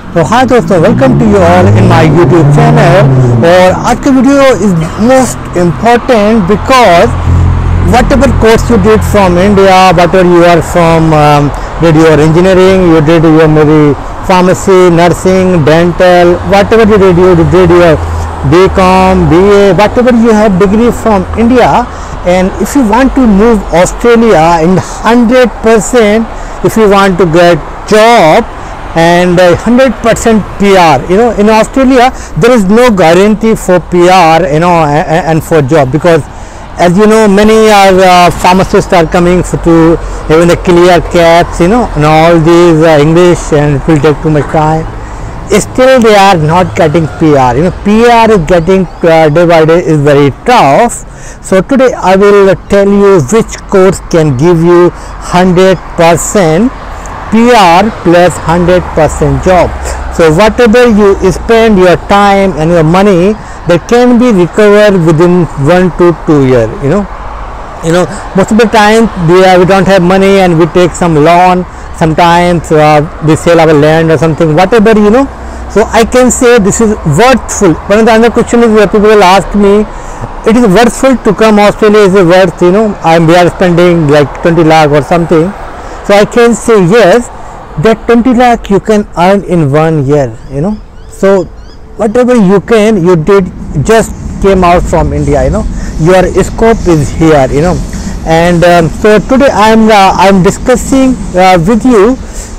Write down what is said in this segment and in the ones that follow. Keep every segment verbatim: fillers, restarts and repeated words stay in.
तो हाँ दोस्तों, welcome to you all in my YouTube channel. और आज का video is most important because whatever course you did from India, whatever you are from did your engineering, you did your maybe pharmacy, nursing, dental, whatever you did, you did your B com, B A, whatever you have degree from India, and if you want to move Australia in one hundred percent, if you want to get job and uh, one hundred percent P R, you know, in Australia there is no guarantee for P R, you know, and, and for job, because as you know, many are uh, pharmacists are coming for to even the clear caps, you know, and all these uh, English, and it will take too much time. Still they are not getting P R. You know, P R is getting uh, day by day is very tough. So today I will tell you which course can give you one hundred percent P R plus one hundred percent job. So whatever you spend your time and your money, that can be recovered within one to two years. You know, you know most of the time we, uh, we don't have money and we take some loan. Sometimes uh, we sell our land or something, whatever, you know. So I can say this is worthful. One of the other question is where people will ask me, it is worthful to come Australia, is it worth, you know, I'm we are spending like twenty lakh or something. So I can say yes, that twenty lakh you can earn in one year, you know. So whatever you can, you did, just came out from India, you know, your scope is here, you know. And um, so today I am uh, I am discussing uh, with you,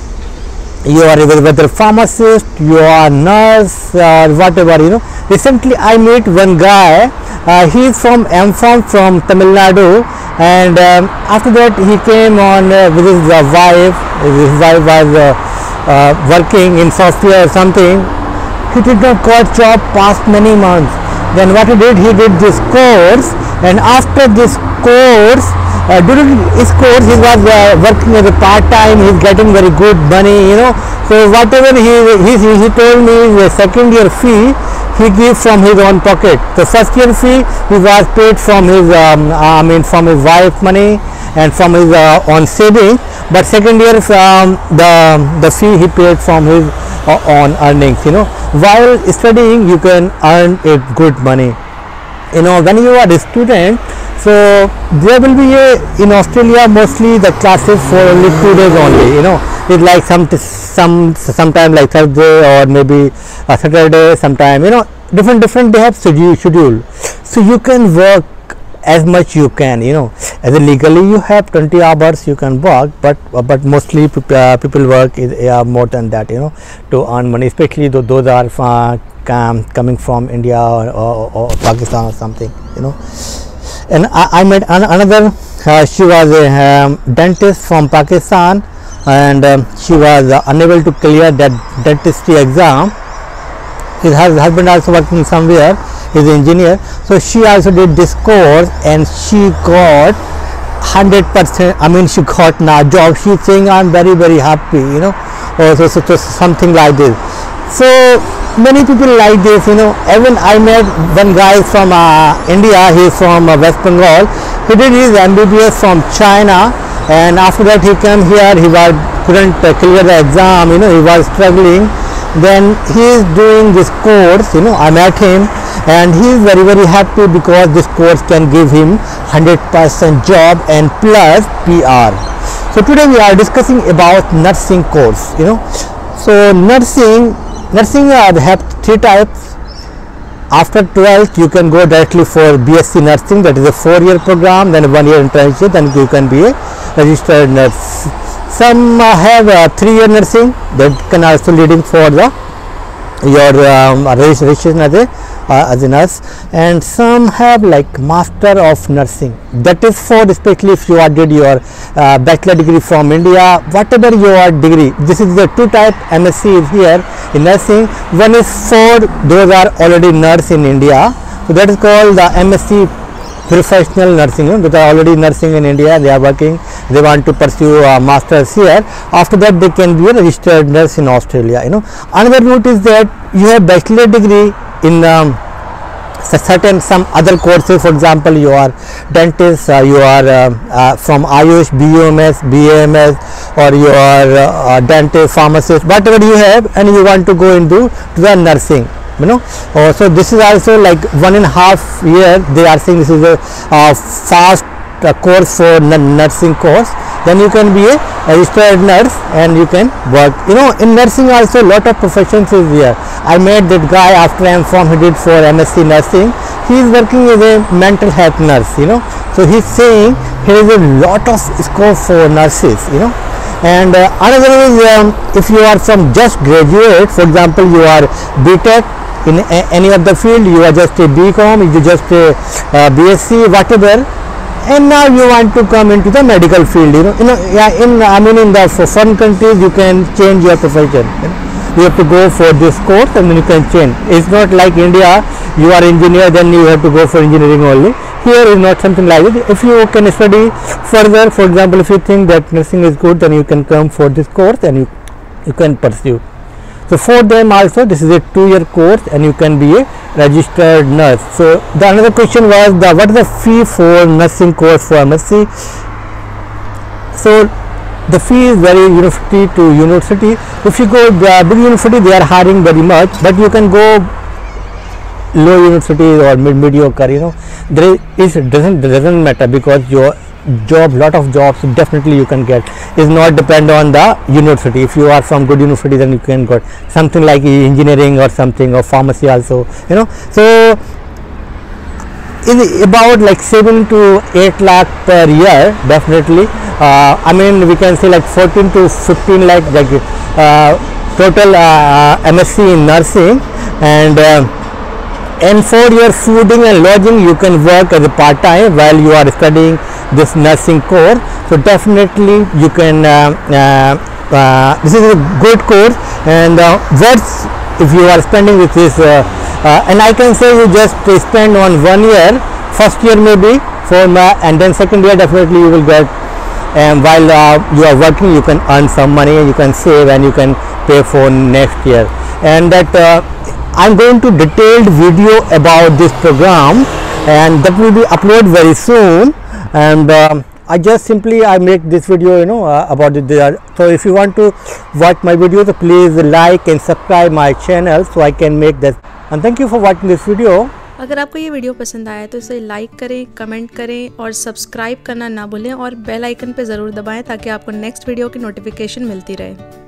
you are whether pharmacist, you are nurse, or uh, whatever, you know. Recently I met one guy, uh, he is from I am from from Tamil Nadu, and um, after that he came on uh, with his uh, wife. His wife was uh, uh, working in software or something. He did not got job past many months. Then what he did, he did this course, and after this course, uh, during his course he was uh, working as a part time. He's getting very good money, you know. So whatever he he, he told me, the second year fee he gave from his own pocket. The first year fee he was paid from his um, I mean from his wife money and from his uh, own saving, but second year um, the the fee he paid from his uh, own earnings, you know. While studying you can earn a good money, you know, when you are a student. So there will be a, in Australia mostly the classes for only two days only, you know. It's like some some sometime like Thursday or maybe a Saturday, sometime, you know, different different they have schedule schedule. So you can work as much you can, you know. As a legally you have twenty hours you can work, but uh, but mostly people, uh, people work is uh, more than that, you know, to earn money, especially though those are uh, com coming from India or, or, or Pakistan or something, you know. And I, I met an, another uh, she was a um, dentist from Pakistan, and um, she was uh, unable to clear that dentistry exam. His husband also working somewhere, he's an engineer. So she also did this course and she got one hundred percent, I mean she got now job. She's saying I'm very very happy, you know, or so, so, so something like this. So many people like this, you know. Even I met one guy from uh, India, he is from uh, West Bengal. He did his M B B S from China, and after that he came here. He was couldn't uh, clear the exam, you know, he was struggling. Then he is doing this course, you know. I met him and he is very very happy because this course can give him one hundred percent job and plus P R. So today we are discussing about nursing course, you know. So nursing nursing uh, have three types. After twelfth you can go directly for B S c nursing, that is a four year program, then a one year internship, then you can be a registered nurse. Some uh, have uh, three year nursing, that can also leading for the your um, registration as a uh, as a nurse, and some have like master of nursing, that is for especially if you are did your uh, bachelor degree from India, whatever your degree. This is the two type. M S c is here in nursing. One is for those are already nurse in India, so that is called the M S c professional nursing, you know, they are already nursing in India, they are working, they want to pursue uh, masters here. After that they can be a registered nurse in Australia, you know. Another route is that you have bachelor degree in um, certain some other courses. For example, you are dentist, uh, you are uh, uh, from AYUSH, B O M S, B A M S, or you are uh, dentist, pharmacist, whatever you have, and you want to go into to the nursing, you know. Uh, so this is also like one and a half year. They are saying this is a uh, fast uh, course for nursing course. Then you can be a registered nurse and you can work. You know, in nursing also lot of professions is there. I met that guy after M Pharm, he did for M S c nursing. He is working as a mental health nurse, you know. So he's saying here is a lot of scope for nurses, you know. And uh, another is um, if you are from just graduate, for example, you are BTech in a, any of the field, you are just a B Com, you just a uh, B S c, whatever. And now you want to come into the medical field, you know, you know, yeah, in I mean in the for foreign countries you can change your profession. You know? You have to go for this course and then you can change. It's not like India, you are engineer, then you have to go for engineering only. Here is not something like it. If you can study further, for example, if you think that nursing is good, then you can come for this course and you you can pursue. So for them also this is a two-year course and you can be a registered nurse. So the another question was the what is the fee for nursing course for M S c? So the fee is very university to university. If you go uh, big university, they are hiring very much, but you can go low university or mid mediocre. You know, there is doesn't doesn't matter because your job, lot of jobs definitely you can get. Is not depend on the university. If you are from good university, then you can get something like engineering or something, or pharmacy also. You know, so is about like seven to eight lakh per year definitely. Uh, I mean we can say like fourteen to fifteen lakh like uh, total uh, M S c in nursing, and uh, and for your fooding and lodging you can work as a part time while you are studying this nursing course. So definitely you can uh, uh, uh, this is a good course, and uh, what's if you are spending with this uh, uh, and I can say you just spend on one year, first year maybe for my, and then second year definitely you will get, and while uh, you are working you can earn some money, you can save and you can pay for next year. And that uh, I'm going to detailed video about this program, and that will be uploaded very soon. And um, I just simply I make this video, you know, uh, about it there. So if you want to watch my video, so please like and subscribe my channel so I can make that. And thank you for watching this video. अगर आपको ये video पसंद आया तो इसे like करें, comment करें और सब्सक्राइब करना ना भूलें, और बेल आइकन पे ज़रूर दबाएं ताकि आपको नेक्स्ट वीडियो की नोटिफिकेशन मिलती रहे।